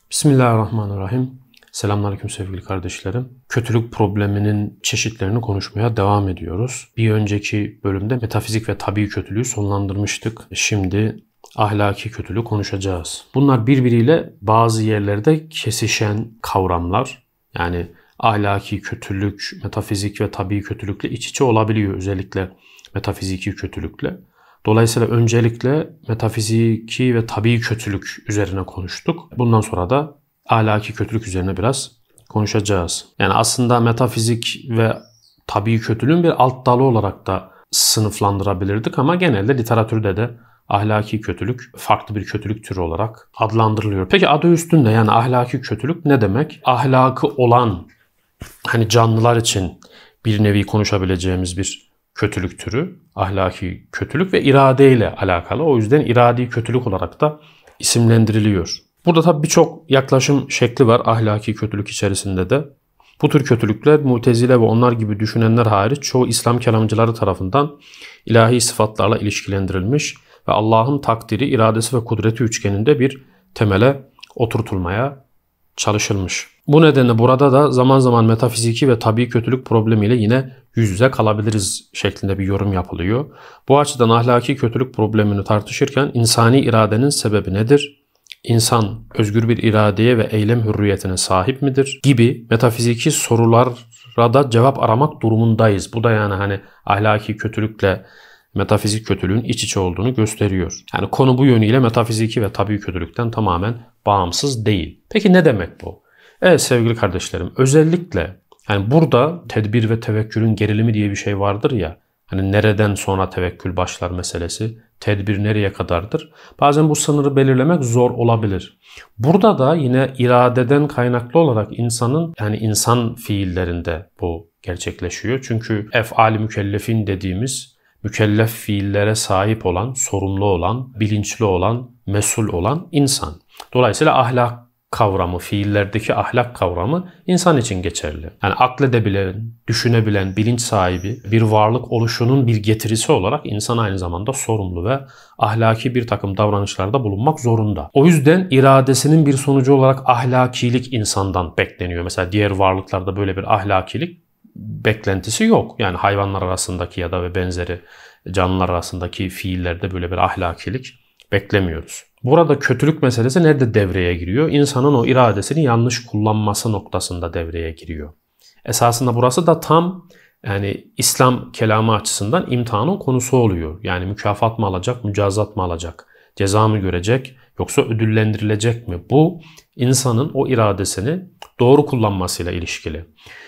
Bismillahirrahmanirrahim. Selamünaleyküm sevgili kardeşlerim. Kötülük probleminin çeşitlerini konuşmaya devam ediyoruz. Bir önceki bölümde metafizik ve tabii kötülüğü sonlandırmıştık. Şimdi ahlaki kötülüğü konuşacağız. Bunlar birbiriyle bazı yerlerde kesişen kavramlar. Yani ahlaki kötülük, metafizik ve tabii kötülükle iç içe olabiliyor, özellikle metafiziki kötülükle. Dolayısıyla öncelikle metafiziki ve tabii kötülük üzerine konuştuk. Bundan sonra da ahlaki kötülük üzerine biraz konuşacağız. Yani aslında metafizik ve tabii kötülüğün bir alt dalı olarak da sınıflandırabilirdik ama genelde literatürde de ahlaki kötülük farklı bir kötülük türü olarak adlandırılıyor. Peki adı üstünde, yani ahlaki kötülük ne demek? Ahlakı olan, hani canlılar için bir nevi konuşabileceğimiz bir kötülük türü, ahlaki kötülük ve iradeyle alakalı. O yüzden iradi kötülük olarak da isimlendiriliyor. Burada tabii birçok yaklaşım şekli var ahlaki kötülük içerisinde de. Bu tür kötülükler Mu'tezile ve onlar gibi düşünenler hariç çoğu İslam kelamcıları tarafından ilahi sıfatlarla ilişkilendirilmiş ve Allah'ın takdiri, iradesi ve kudreti üçgeninde bir temele oturtulmaya çalışılmış. Bu nedenle burada da zaman zaman metafiziki ve tabii kötülük problemiyle yine yüz yüze kalabiliriz şeklinde bir yorum yapılıyor. Bu açıdan ahlaki kötülük problemini tartışırken insani iradenin sebebi nedir? İnsan özgür bir iradeye ve eylem hürriyetine sahip midir? Gibi metafiziki sorulara da cevap aramak durumundayız. Bu da yani hani ahlaki kötülükle metafizik kötülüğün iç içe olduğunu gösteriyor. Yani konu bu yönüyle metafiziki ve tabii kötülükten tamamen bağımsız değil. Peki ne demek bu? Evet sevgili kardeşlerim, özellikle yani burada tedbir ve tevekkülün gerilimi diye bir şey vardır ya. Hani nereden sonra tevekkül başlar meselesi, tedbir nereye kadardır? Bazen bu sınırı belirlemek zor olabilir. Burada da yine iradeden kaynaklı olarak insanın, yani insan fiillerinde bu gerçekleşiyor. Çünkü ef'al-i mükellefin dediğimiz mükellef fiillere sahip olan, sorumlu olan, bilinçli olan, mesul olan insan. Dolayısıyla ahlak kavramı, fiillerdeki ahlak kavramı insan için geçerli. Yani akledebilen, düşünebilen, bilinç sahibi bir varlık oluşunun bir getirisi olarak insan aynı zamanda sorumlu ve ahlaki bir takım davranışlarda bulunmak zorunda. O yüzden iradesinin bir sonucu olarak ahlakilik insandan bekleniyor. Mesela diğer varlıklarda böyle bir ahlakilik beklentisi yok. Yani hayvanlar arasındaki ya da ve benzeri canlılar arasındaki fiillerde böyle bir ahlakilik beklemiyoruz. Burada kötülük meselesi nerede devreye giriyor? İnsanın o iradesini yanlış kullanması noktasında devreye giriyor. Esasında burası da tam yani İslam kelamı açısından imtihanın konusu oluyor. Yani mükafat mı alacak, mücazat mı alacak, ceza mı görecek yoksa ödüllendirilecek mi? Bu insanın o iradesini doğru kullanmasıyla ilişkili.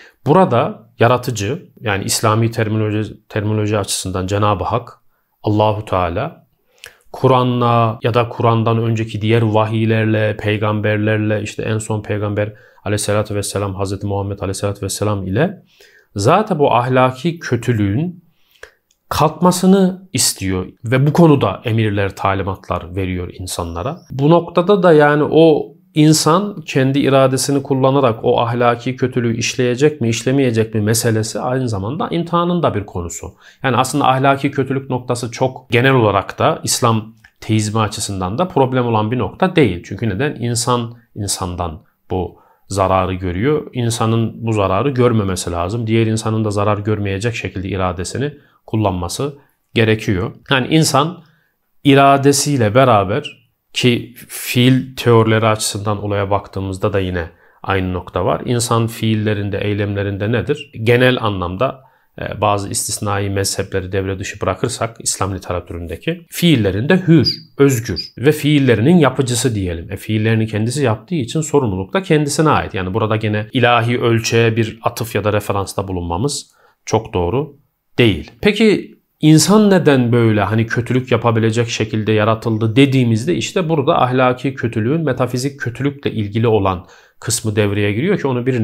Burada yaratıcı, yani İslami terminoloji açısından Cenab-ı Hak, Allahu Teala, Kur'an'la ya da Kur'an'dan önceki diğer vahiylerle, peygamberlerle, işte en son peygamber aleyhissalatü vesselam Hazreti Muhammed aleyhissalatü vesselam ile zaten bu ahlaki kötülüğün kalkmasını istiyor ve bu konuda emirler, talimatlar veriyor insanlara. Bu noktada da yani o İnsan kendi iradesini kullanarak o ahlaki kötülüğü işleyecek mi, işlemeyecek mi meselesi aynı zamanda imtihanın da bir konusu. Yani aslında ahlaki kötülük noktası çok genel olarak da İslam teizmi açısından da problem olan bir nokta değil. Çünkü neden? İnsan insandan bu zararı görüyor. İnsanın bu zararı görmemesi lazım. Diğer insanın da zarar görmeyecek şekilde iradesini kullanması gerekiyor. Yani insan iradesiyle beraber, ki fiil teorileri açısından olaya baktığımızda da yine aynı nokta var. İnsan fiillerinde, eylemlerinde nedir? Genel anlamda bazı istisnai mezhepleri devre dışı bırakırsak İslam literatüründeki fiillerinde hür, özgür ve fiillerinin yapıcısı diyelim. Fiillerini kendisi yaptığı için sorumluluk da kendisine ait. Yani burada gene ilahi ölçeğe bir atıf ya da referansta bulunmamız çok doğru değil. Peki İnsan neden böyle hani kötülük yapabilecek şekilde yaratıldı dediğimizde işte burada ahlaki kötülüğün metafizik kötülükle ilgili olan kısmı devreye giriyor ki onu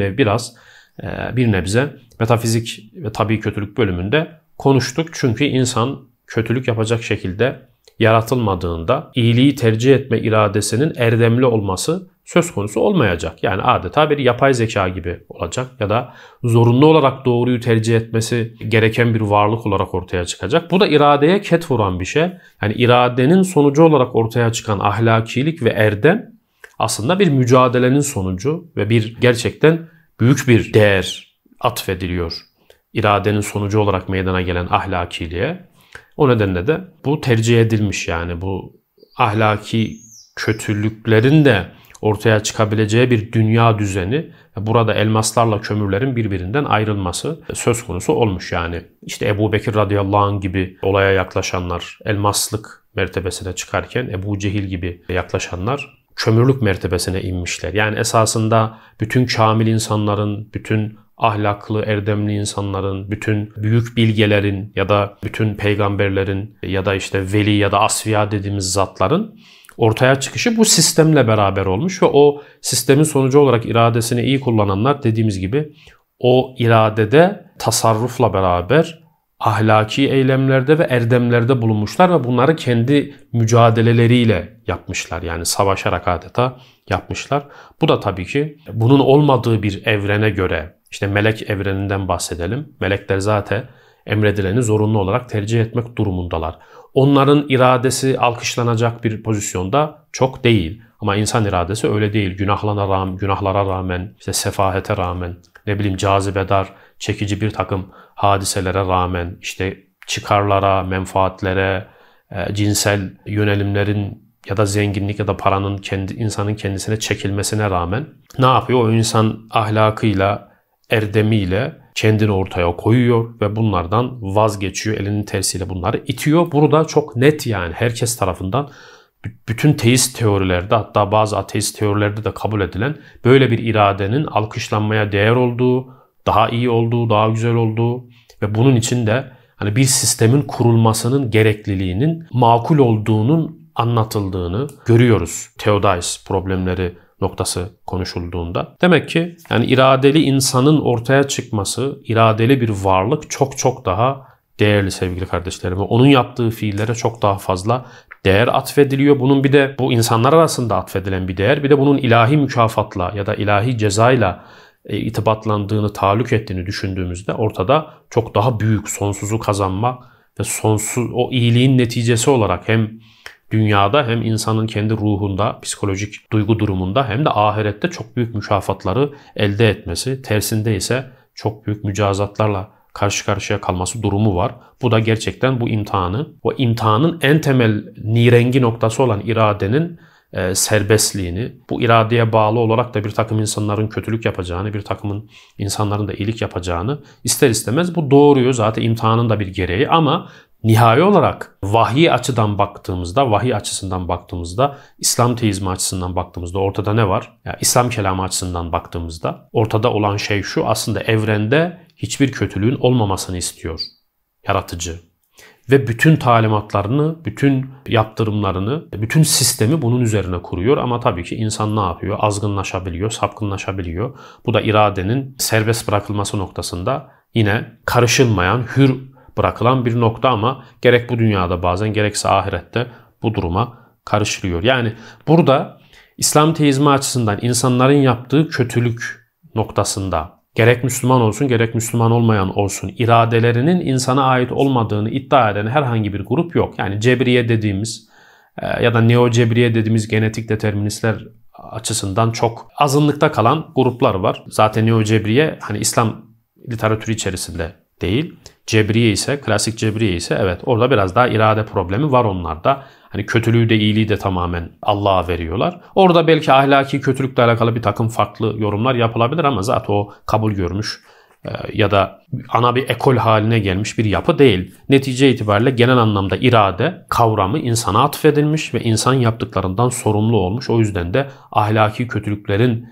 bir nebze metafizik ve tabii kötülük bölümünde konuştuk. Çünkü insan kötülük yapacak şekilde yaratılmadığında iyiliği tercih etme iradesinin erdemli olması söz konusu olmayacak. Yani adeta bir yapay zeka gibi olacak ya da zorunlu olarak doğruyu tercih etmesi gereken bir varlık olarak ortaya çıkacak. Bu da iradeye ket vuran bir şey. Yani iradenin sonucu olarak ortaya çıkan ahlakilik ve erdem aslında bir mücadelenin sonucu ve bir gerçekten büyük bir değer atfediliyor iradenin sonucu olarak meydana gelen ahlakiliğe. O nedenle de bu tercih edilmiş, yani bu ahlaki kötülüklerin de ortaya çıkabileceği bir dünya düzeni, burada elmaslarla kömürlerin birbirinden ayrılması söz konusu olmuş yani. İşte Ebu Bekir radıyallahu anh gibi olaya yaklaşanlar elmaslık mertebesine çıkarken Ebu Cehil gibi yaklaşanlar kömürlük mertebesine inmişler. Yani esasında bütün kamil insanların, bütün ahlaklı, erdemli insanların, bütün büyük bilgelerin ya da bütün peygamberlerin ya da işte veli ya da asfiya dediğimiz zatların ortaya çıkışı bu sistemle beraber olmuş ve o sistemin sonucu olarak iradesini iyi kullananlar, dediğimiz gibi o iradede tasarrufla beraber ahlaki eylemlerde ve erdemlerde bulunmuşlar ve bunları kendi mücadeleleriyle yapmışlar. Yani savaşarak adeta yapmışlar. Bu da tabii ki bunun olmadığı bir evrene göre, işte melek evreninden bahsedelim. Melekler zaten emredileni zorunlu olarak tercih etmek durumundalar. Onların iradesi alkışlanacak bir pozisyonda çok değil. Ama insan iradesi öyle değil. Günahlara rağmen, işte sefahete rağmen, ne bileyim cazibedar, çekici bir takım hadiselere rağmen, işte çıkarlara, menfaatlere, cinsel yönelimlerin ya da zenginlik ya da paranın insanın kendisine çekilmesine rağmen ne yapıyor? O insan ahlakıyla, erdemiyle kendini ortaya koyuyor ve bunlardan vazgeçiyor. Elinin tersiyle bunları itiyor. Burada çok net, yani herkes tarafından, bütün teist teorilerde, hatta bazı ateist teorilerde de kabul edilen böyle bir iradenin alkışlanmaya değer olduğu, daha iyi olduğu, daha güzel olduğu ve bunun için de hani bir sistemin kurulmasının gerekliliğinin makul olduğunun anlatıldığını görüyoruz. Theodice problemleri noktası konuşulduğunda. Demek ki yani iradeli insanın ortaya çıkması, iradeli bir varlık çok çok daha değerli sevgili kardeşlerim. Onun yaptığı fiillere çok daha fazla değer atfediliyor. Bunun bir de bu insanlar arasında atfedilen bir değer, bir de bunun ilahi mükafatla ya da ilahi cezayla itibatlandığını, taalluk ettiğini düşündüğümüzde ortada çok daha büyük sonsuzu kazanma ve sonsuz o iyiliğin neticesi olarak hem dünyada hem insanın kendi ruhunda, psikolojik duygu durumunda hem de ahirette çok büyük mükafatları elde etmesi, tersinde ise çok büyük mücazatlarla karşı karşıya kalması durumu var. Bu da gerçekten bu imtihanı, o imtihanın en temel nirengi noktası olan iradenin serbestliğini, bu iradeye bağlı olarak da bir takım insanların kötülük yapacağını, bir takımın insanların da iyilik yapacağını ister istemez bu doğuruyor. Zaten imtihanın da bir gereği, ama nihai olarak vahiy açıdan baktığımızda, vahiy açısından baktığımızda, İslam teizmi açısından baktığımızda ortada ne var? Yani İslam kelamı açısından baktığımızda ortada olan şey şu: aslında evrende hiçbir kötülüğün olmamasını istiyor yaratıcı. Ve bütün talimatlarını, bütün yaptırımlarını, bütün sistemi bunun üzerine kuruyor. Ama tabii ki insan ne yapıyor? Azgınlaşabiliyor, sapkınlaşabiliyor. Bu da iradenin serbest bırakılması noktasında yine karışılmayan, hür bırakılan bir nokta, ama gerek bu dünyada bazen gerekse ahirette bu duruma karışılıyor. Yani burada İslam teizmi açısından insanların yaptığı kötülük noktasında gerek Müslüman olsun gerek Müslüman olmayan olsun iradelerinin insana ait olmadığını iddia eden herhangi bir grup yok. Yani Cebriye dediğimiz ya da Neo Cebriye dediğimiz genetik deterministler açısından çok azınlıkta kalan gruplar var. Zaten Neo Cebriye hani İslam literatürü içerisinde değil. Cebriye ise, klasik Cebriye ise evet orada biraz daha irade problemi var onlarda. Hani kötülüğü de iyiliği de tamamen Allah'a veriyorlar. Orada belki ahlaki kötülükle alakalı bir takım farklı yorumlar yapılabilir ama zaten o kabul görmüş ya da ana bir ekol haline gelmiş bir yapı değil. Netice itibariyle genel anlamda irade kavramı insana atfedilmiş ve insan yaptıklarından sorumlu olmuş. O yüzden de ahlaki kötülüklerin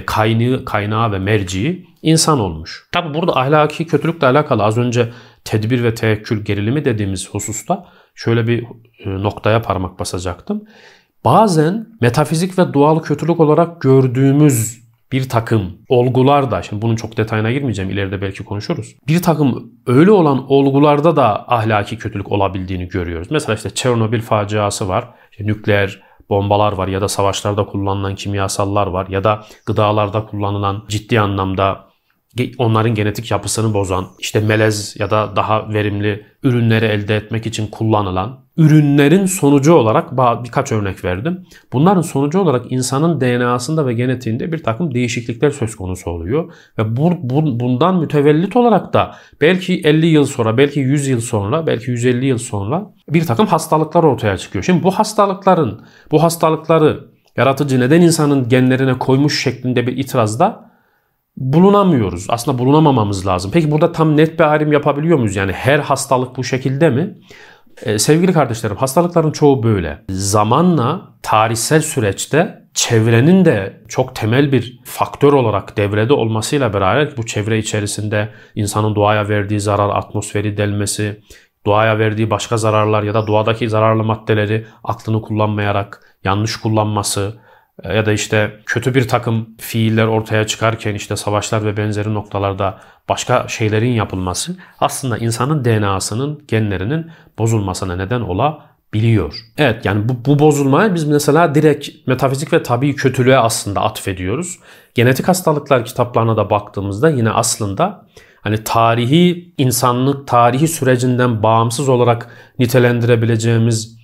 kaynağı ve merciği insan olmuş. Tabi burada ahlaki kötülükle alakalı az önce tedbir ve tevekkül gerilimi dediğimiz hususta şöyle bir noktaya parmak basacaktım. Bazen metafizik ve doğal kötülük olarak gördüğümüz bir takım olgular da, şimdi bunun çok detayına girmeyeceğim, ileride belki konuşuruz. Bir takım öyle olan olgularda da ahlaki kötülük olabildiğini görüyoruz. Mesela işte Çernobil faciası var, işte nükleer bombalar var ya da savaşlarda kullanılan kimyasallar var ya da gıdalarda kullanılan ciddi anlamda onların genetik yapısını bozan, işte melez ya da daha verimli ürünleri elde etmek için kullanılan ürünlerin sonucu olarak birkaç örnek verdim. Bunların sonucu olarak insanın DNA'sında ve genetiğinde bir takım değişiklikler söz konusu oluyor. Ve bundan mütevellit olarak da belki 50 yıl sonra, belki 100 yıl sonra, belki 150 yıl sonra bir takım hastalıklar ortaya çıkıyor. Şimdi bu hastalıkları yaratıcı neden insanın genlerine koymuş şeklinde bir itirazda bulunamıyoruz. Aslında bulunamamamız lazım. Peki burada tam net bir ayrım yapabiliyor muyuz? Yani her hastalık bu şekilde mi? Sevgili kardeşlerim, hastalıkların çoğu böyle. Zamanla, tarihsel süreçte çevrenin de çok temel bir faktör olarak devrede olmasıyla beraber bu çevre içerisinde insanın doğaya verdiği zarar, atmosferi delmesi, doğaya verdiği başka zararlar ya da doğadaki zararlı maddeleri aklını kullanmayarak yanlış kullanması ya da işte kötü bir takım fiiller ortaya çıkarken işte savaşlar ve benzeri noktalarda başka şeylerin yapılması aslında insanın DNA'sının, genlerinin bozulmasına neden olabiliyor. Evet, yani bu bozulmayı biz mesela direkt metafizik ve tabii kötülüğe aslında atfediyoruz. Genetik hastalıklar kitaplarına da baktığımızda yine aslında hani insanlık tarihi sürecinden bağımsız olarak nitelendirebileceğimiz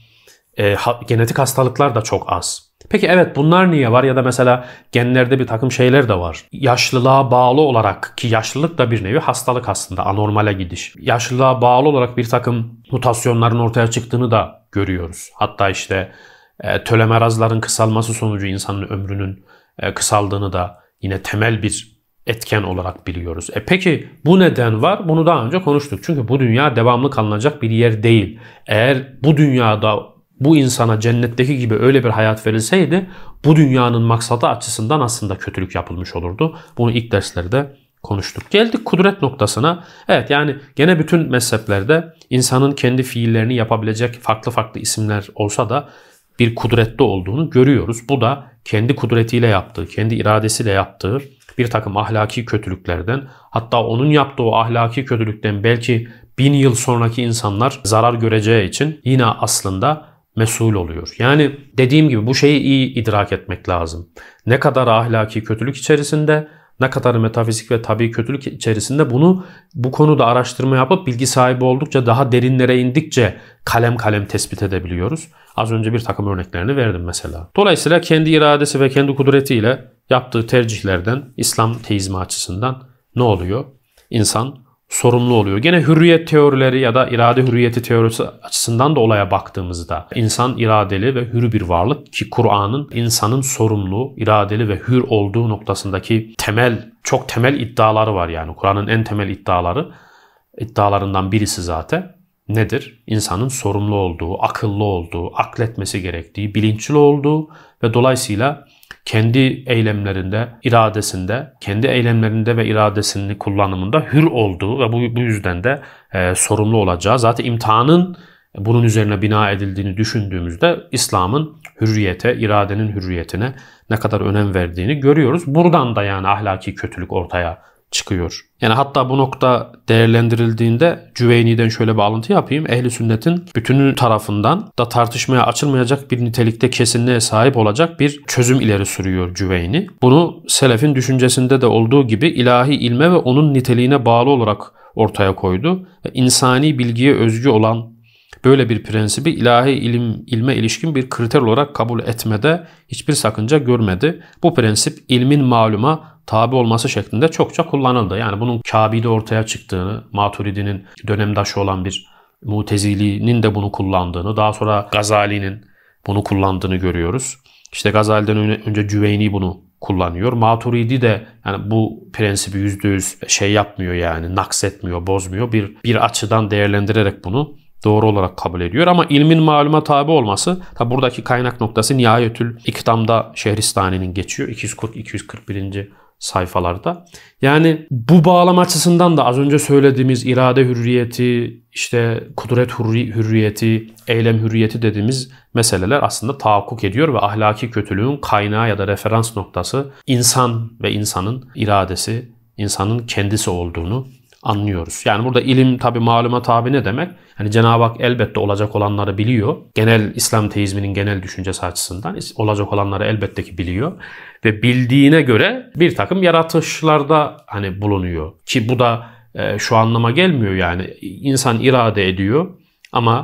genetik hastalıklar da çok az. Peki evet, bunlar niye var? Ya da mesela genlerde bir takım şeyler de var. Yaşlılığa bağlı olarak, ki yaşlılık da bir nevi hastalık aslında, anormale gidiş. Yaşlılığa bağlı olarak bir takım mutasyonların ortaya çıktığını da görüyoruz. Hatta işte tölemerazların kısalması sonucu insanın ömrünün kısaldığını da yine temel bir etken olarak biliyoruz. Peki bu neden var? Bunu daha önce konuştuk. Çünkü bu dünya devamlı kalınacak bir yer değil. Eğer bu dünyada bu insana cennetteki gibi öyle bir hayat verilseydi bu dünyanın maksadı açısından aslında kötülük yapılmış olurdu. Bunu ilk derslerde konuştuk. Geldik kudret noktasına. Evet, yani gene bütün mezheplerde insanın kendi fiillerini yapabilecek farklı farklı isimler olsa da bir kudretli olduğunu görüyoruz. Bu da kendi kudretiyle yaptığı, kendi iradesiyle yaptığı bir takım ahlaki kötülüklerden, hatta onun yaptığı o ahlaki kötülükten belki 1000 yıl sonraki insanlar zarar göreceği için yine aslında mesul oluyor. Yani dediğim gibi bu şeyi iyi idrak etmek lazım. Ne kadar ahlaki kötülük içerisinde, ne kadar metafizik ve tabii kötülük içerisinde bu konuda araştırma yapıp bilgi sahibi oldukça, daha derinlere indikçe kalem kalem tespit edebiliyoruz. Az önce bir takım örneklerini verdim mesela. Dolayısıyla kendi iradesi ve kendi kudretiyle yaptığı tercihlerden İslam teizmi açısından ne oluyor? İnsan sorumlu oluyor. Gene hürriyet teorileri ya da irade hürriyeti teorisi açısından da olaya baktığımızda insan iradeli ve hür bir varlık, ki Kur'an'ın insanın sorumlu, iradeli ve hür olduğu noktasındaki çok temel iddiaları var yani. Kur'an'ın en temel iddialarından birisi zaten nedir? İnsanın sorumlu olduğu, akıllı olduğu, akletmesi gerektiği, bilinçli olduğu ve dolayısıyla kendi eylemlerinde, ve iradesinin kullanımında hür olduğu ve bu yüzden de sorumlu olacağı. Zaten imtihanın bunun üzerine bina edildiğini düşündüğümüzde İslam'ın hürriyete, iradenin hürriyetine ne kadar önem verdiğini görüyoruz. Buradan da yani ahlaki kötülük ortaya çıkıyor. Yani hatta bu nokta değerlendirildiğinde Cüveyni'den şöyle bir alıntı yapayım. Ehli sünnetin bütünü tarafından da tartışmaya açılmayacak bir nitelikte kesinliğe sahip olacak bir çözüm ileri sürüyor Cüveyni. Bunu selefin düşüncesinde de olduğu gibi ilahi ilme ve onun niteliğine bağlı olarak ortaya koydu. İnsani bilgiye özgü olan böyle bir prensibi ilahi ilme ilişkin bir kriter olarak kabul etmede hiçbir sakınca görmedi. Bu prensip ilmin maluma tabi olması şeklinde çokça kullanıldı. Yani bunun Kâbi'de ortaya çıktığını, Maturidi'nin dönemdaşı olan bir Mutezili'nin de bunu kullandığını, daha sonra Gazali'nin bunu kullandığını görüyoruz. İşte Gazali'den önce Cüveyni bunu kullanıyor. Maturidi de yani bu prensibi %100 yapmıyor, yani naksetmiyor, bozmuyor. Bir açıdan değerlendirerek bunu doğru olarak kabul ediyor. Ama ilmin maluma tabi olması, tabi buradaki kaynak noktası Nihayetül İkdam'da Şehristani'nin geçiyor. 240-241. sayfalarda. Yani bu bağlam açısından da az önce söylediğimiz irade hürriyeti, işte kudret hürriyeti, eylem hürriyeti dediğimiz meseleler aslında tahakkuk ediyor ve ahlaki kötülüğün kaynağı ya da referans noktası insan ve insanın iradesi, insanın kendisi olduğunu anlıyoruz. Yani burada ilim tabi maluma tabi ne demek? Yani Cenab-ı Hak elbette olacak olanları biliyor. Genel İslam teizminin genel düşüncesi açısından olacak olanları elbette ki biliyor. Ve bildiğine göre bir takım yaratışlarda hani bulunuyor. Ki bu da şu anlama gelmiyor yani. İnsan irade ediyor ama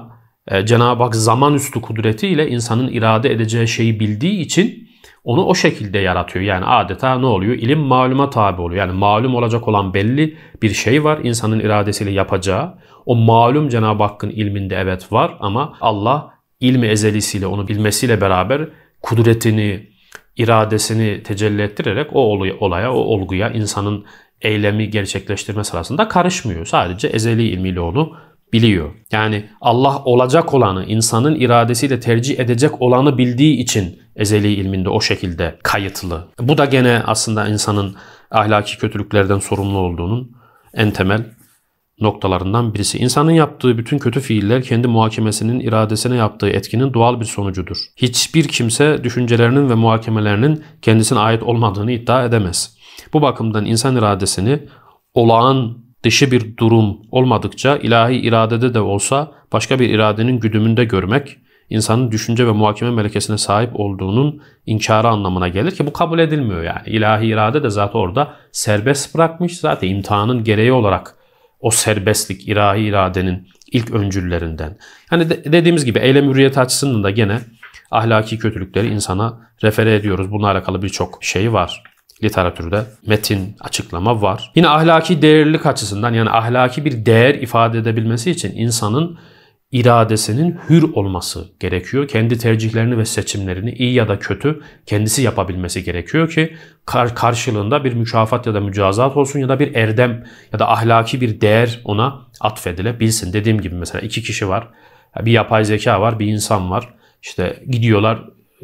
Cenab-ı Hak zaman üstü kudretiyle insanın irade edeceği şeyi bildiği için onu o şekilde yaratıyor. Yani adeta ne oluyor? İlim maluma tabi oluyor. Yani malum olacak olan belli bir şey var insanın iradesiyle yapacağı. O malum Cenab-ı Hakk'ın ilminde evet var ama Allah ilmi ezelisiyle onu bilmesiyle beraber kudretini, iradesini tecelli ettirerek o olaya, o olguya, insanın eylemi gerçekleştirme sırasında karışmıyor. Sadece ezeli ilmiyle onu biliyor. Yani Allah olacak olanı, insanın iradesiyle tercih edecek olanı bildiği için ezeli ilminde o şekilde kayıtlı. Bu da gene aslında insanın ahlaki kötülüklerden sorumlu olduğunun en temel noktalarından birisi. İnsanın yaptığı bütün kötü fiiller kendi muhakemesinin, iradesine yaptığı etkinin doğal bir sonucudur. Hiçbir kimse düşüncelerinin ve muhakemelerinin kendisine ait olmadığını iddia edemez. Bu bakımdan insan iradesini olağan dışı bir durum olmadıkça ilahi iradede de olsa başka bir iradenin güdümünde görmek, insanın düşünce ve muhakeme melekesine sahip olduğunun inkarı anlamına gelir ki bu kabul edilmiyor yani. İlahi irade de zaten orada serbest bırakmış, zaten imtihanın gereği olarak o serbestlik ilahi iradenin ilk öncüllerinden. Yani dediğimiz gibi eylem hürriyeti açısından da gene ahlaki kötülükleri insana refere ediyoruz. Bununla alakalı birçok şey var. Literatürde metin, açıklama var. Yine ahlaki değerlilik açısından yani ahlaki bir değer ifade edebilmesi için insanın iradesinin hür olması gerekiyor. Kendi tercihlerini ve seçimlerini iyi ya da kötü kendisi yapabilmesi gerekiyor ki karşılığında bir mükafat ya da mücazat olsun ya da bir erdem ya da ahlaki bir değer ona atfedilebilsin. Dediğim gibi mesela iki kişi var. Bir yapay zeka var, bir insan var. İşte gidiyorlar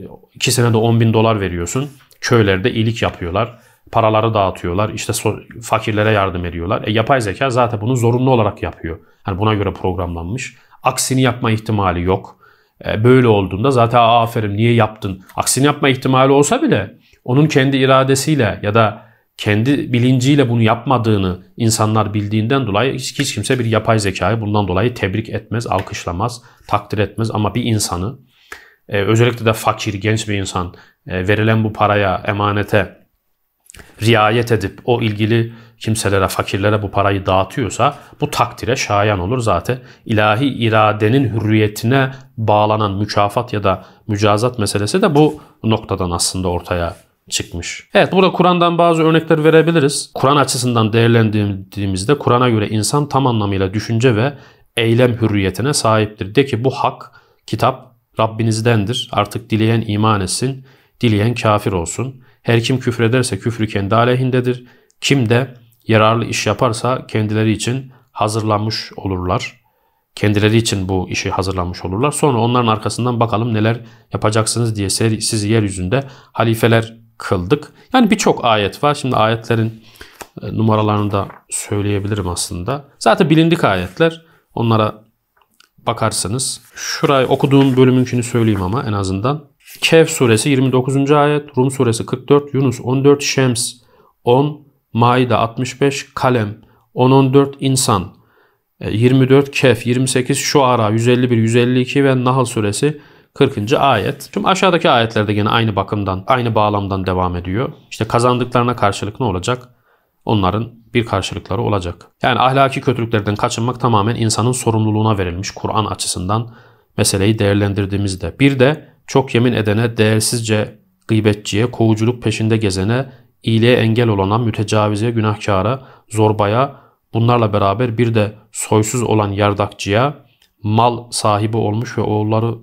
2 senede $10.000 veriyorsun. Köylerde iyilik yapıyorlar. Paraları dağıtıyorlar. İşte fakirlere yardım ediyorlar. Yapay zeka zaten bunu zorunlu olarak yapıyor. Yani buna göre programlanmış. Aksini yapma ihtimali yok. Böyle olduğunda zaten aferin niye yaptın? Aksini yapma ihtimali olsa bile onun kendi iradesiyle ya da kendi bilinciyle bunu yapmadığını insanlar bildiğinden dolayı hiç kimse bir yapay zekayı bundan dolayı tebrik etmez, alkışlamaz, takdir etmez. Ama bir insanı özellikle de fakir, genç bir insan verilen bu paraya, emanete riayet edip o ilgili kimselere, fakirlere bu parayı dağıtıyorsa bu takdire şayan olur. Zaten ilahi iradenin hürriyetine bağlanan mükafat ya da mücazat meselesi de bu noktadan aslında ortaya çıkmış. Evet, burada Kur'an'dan bazı örnekler verebiliriz. Kur'an açısından değerlendirdiğimizde Kur'an'a göre insan tam anlamıyla düşünce ve eylem hürriyetine sahiptir. De ki bu hak, kitap Rabbinizdendir. Artık dileyen iman etsin, dileyen kafir olsun. Her kim küfrederse küfrü kendi aleyhindedir. Kim de yararlı iş yaparsa kendileri için hazırlanmış olurlar. Kendileri için bu işi hazırlanmış olurlar. Sonra onların arkasından bakalım neler yapacaksınız diye sizi yeryüzünde halifeler kıldık. Yani birçok ayet var. Şimdi ayetlerin numaralarını da söyleyebilirim aslında. Zaten bilindik ayetler. Onlara bakarsınız. Şurayı okuduğum bölümünkünü söyleyeyim ama en azından. Kehf suresi 29. ayet, Rum suresi 44, Yunus 14, Şems 10, Maide 65, Kalem 10-14, İnsan 24, Kehf 28, Şuara 151, 152 ve Nahl suresi 40. ayet. Tüm aşağıdaki ayetlerde yine aynı bakımdan, aynı bağlamdan devam ediyor. İşte kazandıklarına karşılık ne olacak? Onların bir karşılıkları olacak. Yani ahlaki kötülüklerden kaçınmak tamamen insanın sorumluluğuna verilmiş Kur'an açısından meseleyi değerlendirdiğimizde. Bir de çok yemin edene, değersizce gıybetçiye, kovuculuk peşinde gezene, iyiliğe engel olana, mütecavize, günahkara, zorbaya, bunlarla beraber bir de soysuz olan yardakçıya, mal sahibi olmuş ve oğulları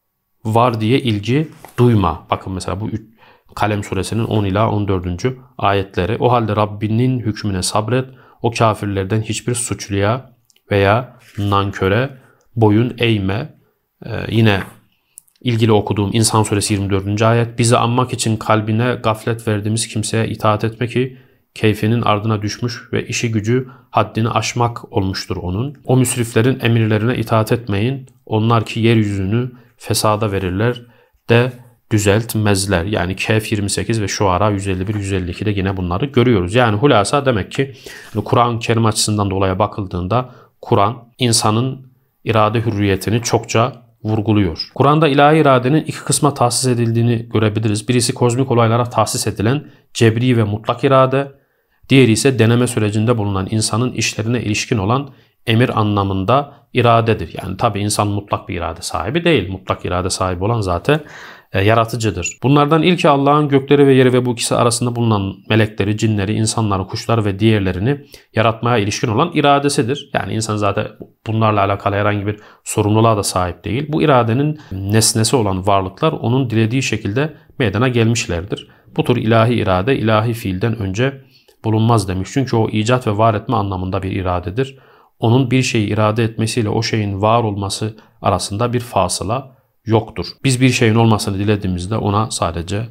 var diye ilgi duyma. Bakın mesela bu Kalem suresinin 10 ila 14. ayetleri. O halde Rabbinin hükmüne sabret. O kafirlerden hiçbir suçluya veya nanköre boyun eğme. Yine ilgili okuduğum İnsan suresi 24. ayet. Bizi anmak için kalbine gaflet verdiğimiz kimseye itaat etme ki keyfinin ardına düşmüş ve işi gücü haddini aşmak olmuştur onun. O müsriflerin emirlerine itaat etmeyin. Onlar ki yeryüzünü fesada verirler de düzeltmezler. Yani Kehf 28 ve Şuara 151-152'de yine bunları görüyoruz. Yani hulasa demek ki Kur'an-ı Kerim açısından da olaya bakıldığında Kur'an insanın irade hürriyetini çokça vurguluyor. Kur'an'da ilahi iradenin iki kısma tahsis edildiğini görebiliriz. Birisi kozmik olaylara tahsis edilen cebri ve mutlak irade, diğeri ise deneme sürecinde bulunan insanın işlerine ilişkin olan emir anlamında iradedir. Yani tabi insan mutlak bir irade sahibi değil. Mutlak irade sahibi olan zaten yaratıcıdır. Bunlardan ilki Allah'ın gökleri ve yeri ve bu ikisi arasında bulunan melekleri, cinleri, insanları, kuşlar ve diğerlerini yaratmaya ilişkin olan iradesidir. Yani insan zaten bunlarla alakalı herhangi bir sorumluluğa da sahip değil. Bu iradenin nesnesi olan varlıklar onun dilediği şekilde meydana gelmişlerdir. Bu tür ilahi irade, ilahi fiilden önce bulunmaz demiş. Çünkü o icat ve var etme anlamında bir iradedir. Onun bir şeyi irade etmesiyle o şeyin var olması arasında bir fasıla yoktur. Biz bir şeyin olmasını dilediğimizde ona sadece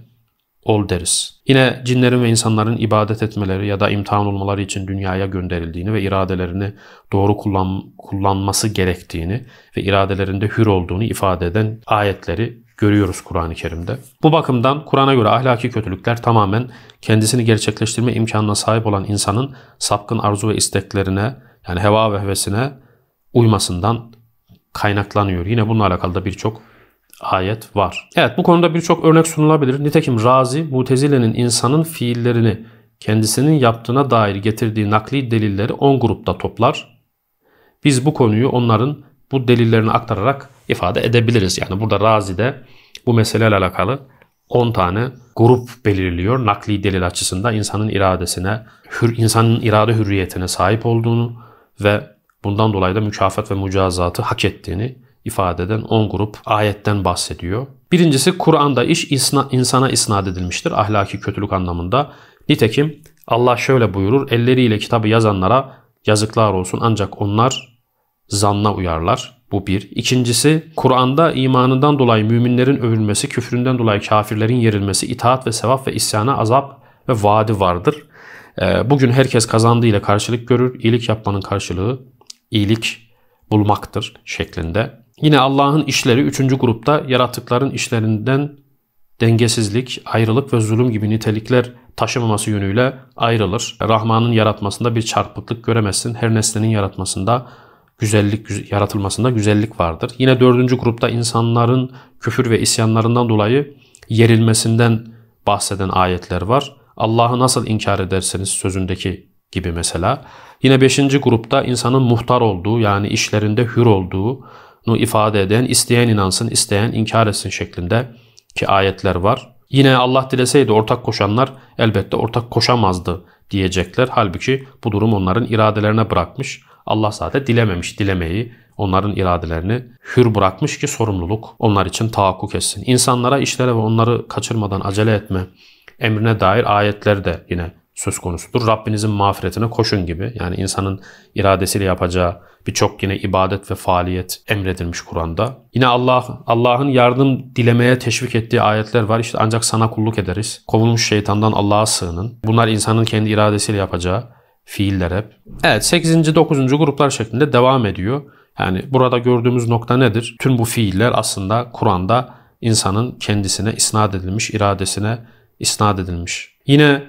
ol deriz. Yine cinlerin ve insanların ibadet etmeleri ya da imtihan olmaları için dünyaya gönderildiğini ve iradelerini doğru kullanması gerektiğini ve iradelerinde hür olduğunu ifade eden ayetleri görüyoruz Kur'an-ı Kerim'de. Bu bakımdan Kur'an'a göre ahlaki kötülükler tamamen kendisini gerçekleştirme imkanına sahip olan insanın sapkın arzu ve isteklerine, yani heva ve hevesine uymasından kaynaklanıyor. Yine bununla alakalı da birçok ayet var. Evet, bu konuda birçok örnek sunulabilir. Nitekim Razi, Mutezile'nin insanın fiillerini kendisinin yaptığına dair getirdiği nakli delilleri 10 grupta toplar. Biz bu konuyu onların bu delillerini aktararak ifade edebiliriz. Yani burada Razi'de bu meseleyle alakalı 10 tane grup belirliyor. Nakli delil açısından insanın iradesine, insanın irade hürriyetine sahip olduğunu ve bundan dolayı da mükafat ve mücazatı hak ettiğini ifade eden 10 grup ayetten bahsediyor. Birincisi, Kur'an'da iş insana isnat edilmiştir ahlaki kötülük anlamında. Nitekim Allah şöyle buyurur: elleriyle kitabı yazanlara yazıklar olsun, ancak onlar zanna uyarlar. Bu bir. İkincisi, Kur'an'da imanından dolayı müminlerin övülmesi, küfründen dolayı kafirlerin yerilmesi, itaat ve sevap ve isyana azap ve vaadi vardır. Bugün herkes kazandığıyla karşılık görür. İyilik yapmanın karşılığı iyilik bulmaktır şeklinde. Yine Allah'ın işleri 3. grupta yaratıkların işlerinden dengesizlik, ayrılık ve zulüm gibi nitelikler taşımaması yönüyle ayrılır. Rahman'ın yaratmasında bir çarpıklık göremezsin. Her nesnenin yaratılmasında güzellik vardır. Yine 4. grupta insanların küfür ve isyanlarından dolayı yerilmesinden bahseden ayetler var. Allah'ı nasıl inkar ederseniz sözündeki gibi mesela. Yine 5. grupta insanın muhtar olduğu, yani işlerinde hür olduğunu ifade eden, isteyen inansın, isteyen inkar etsin şeklinde ki ayetler var. Yine Allah dileseydi ortak koşanlar elbette ortak koşamazdı diyecekler. Halbuki bu durum onların iradelerine bırakmış. Allah zaten dilememiş dilemeyi, onların iradelerini hür bırakmış ki sorumluluk onlar için tahakkuk etsin. İnsanlara işlere ve onları kaçırmadan acele etme emrine dair ayetler de yine söz konusudur. Rabbinizin mağfiretine koşun gibi. Yani insanın iradesiyle yapacağı birçok yine ibadet ve faaliyet emredilmiş Kur'an'da. Yine Allah'ın yardım dilemeye teşvik ettiği ayetler var. İşte ancak sana kulluk ederiz. Kovulmuş şeytandan Allah'a sığının. Bunlar insanın kendi iradesiyle yapacağı fiiller hep. Evet, 8. 9. gruplar şeklinde devam ediyor. Yani burada gördüğümüz nokta nedir? Tüm bu fiiller aslında Kur'an'da insanın kendisine isnat edilmiş, iradesine isnat edilmiş. Yine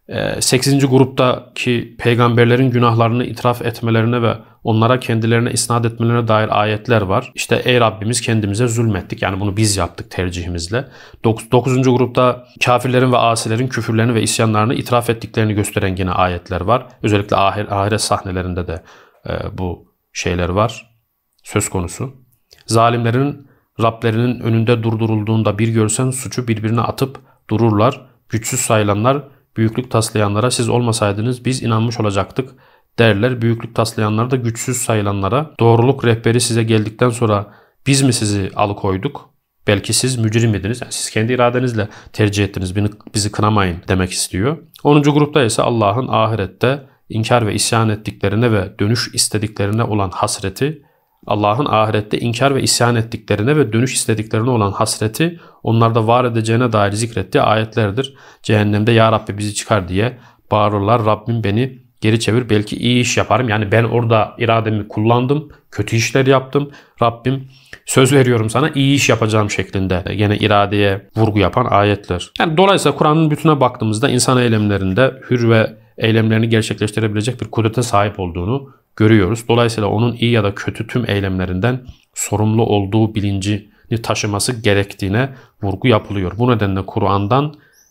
8. gruptaki peygamberlerin günahlarını itiraf etmelerine ve onlara kendilerine isnat etmelerine dair ayetler var. İşte ey Rabbimiz kendimize zulmettik. Yani bunu biz yaptık tercihimizle. 9. grupta kafirlerin ve asilerin küfürlerini ve isyanlarını itiraf ettiklerini gösteren yine ayetler var. Özellikle ahiret sahnelerinde de bu şeyler var. Söz konusu. Zalimlerin Rablerinin önünde durdurulduğunda bir görsen suçu birbirine atıp dururlar. Güçsüz sayılanlar büyüklük taslayanlara siz olmasaydınız biz inanmış olacaktık derler. Büyüklük taslayanlar da güçsüz sayılanlara doğruluk rehberi size geldikten sonra biz mi sizi alıkoyduk? Belki siz mücrim idiniz. Yani siz kendi iradenizle tercih ettiniz. Bizi kınamayın demek istiyor. 10. grupta ise Allah'ın ahirette inkar ve isyan ettiklerine ve dönüş istediklerine olan hasreti, Allah'ın ahirette inkar ve isyan ettiklerine ve dönüş istediklerine olan hasreti onlarda var edeceğine dair zikrettiği ayetlerdir. Cehennemde ya Rabbi bizi çıkar diye bağırırlar. Rabbim beni geri çevir, belki iyi iş yaparım. Yani ben orada irademi kullandım, kötü işler yaptım. Rabbim söz veriyorum sana iyi iş yapacağım şeklinde yine iradeye vurgu yapan ayetler. Yani dolayısıyla Kur'an'ın bütüne baktığımızda insan eylemlerinde hür ve eylemlerini gerçekleştirebilecek bir kudrete sahip olduğunu görüyoruz. Dolayısıyla onun iyi ya da kötü tüm eylemlerinden sorumlu olduğu bilincini taşıması gerektiğine vurgu yapılıyor. Bu nedenle Kur'an'dan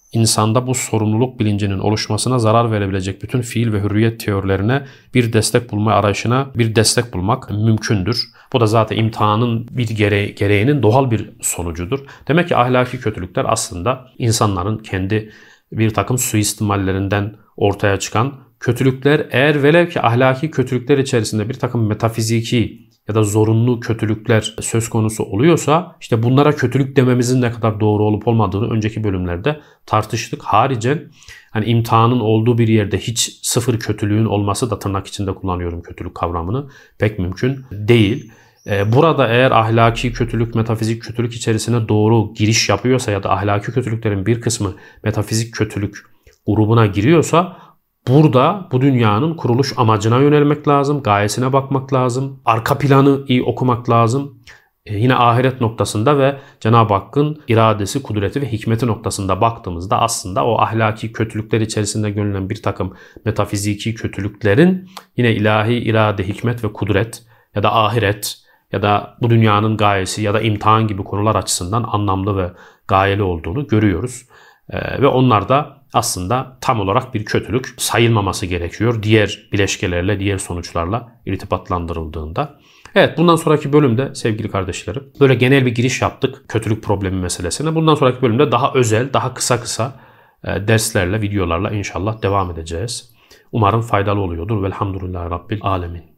insanda bu sorumluluk bilincinin oluşmasına zarar verebilecek bütün fiil ve hürriyet teorilerine bir destek bulma arayışına bir destek bulmak mümkündür. Bu da zaten imtihanın bir gereğinin doğal bir sonucudur. Demek ki ahlaki kötülükler aslında insanların kendi bir takım suistimallerinden ortaya çıkan kötülükler. Eğer velev ki ahlaki kötülükler içerisinde bir takım metafiziki ya da zorunlu kötülükler söz konusu oluyorsa işte bunlara kötülük dememizin ne kadar doğru olup olmadığını önceki bölümlerde tartıştık. Haricen hani imtihanın olduğu bir yerde hiç sıfır kötülüğün olması da tırnak içinde kullanıyorum kötülük kavramını pek mümkün değil. Burada eğer ahlaki kötülük, metafizik kötülük içerisine doğru giriş yapıyorsa ya da ahlaki kötülüklerin bir kısmı metafizik kötülük grubuna giriyorsa burada bu dünyanın kuruluş amacına yönelmek lazım, gayesine bakmak lazım, arka planı iyi okumak lazım. Yine ahiret noktasında ve Cenab-ı Hakk'ın iradesi, kudreti ve hikmeti noktasında baktığımızda aslında o ahlaki kötülükler içerisinde görülen bir takım metafiziki kötülüklerin yine ilahi irade, hikmet ve kudret ya da ahiret ya da bu dünyanın gayesi ya da imtihan gibi konular açısından anlamlı ve gayeli olduğunu görüyoruz. Ve onlar da aslında tam olarak bir kötülük sayılmaması gerekiyor diğer bileşkelerle, diğer sonuçlarla irtibatlandırıldığında. Evet, bundan sonraki bölümde sevgili kardeşlerim böyle genel bir giriş yaptık kötülük problemi meselesine. Bundan sonraki bölümde daha özel, daha kısa derslerle, videolarla inşallah devam edeceğiz. Umarım faydalı oluyordur. Velhamdülillahi Rabbil Alemin.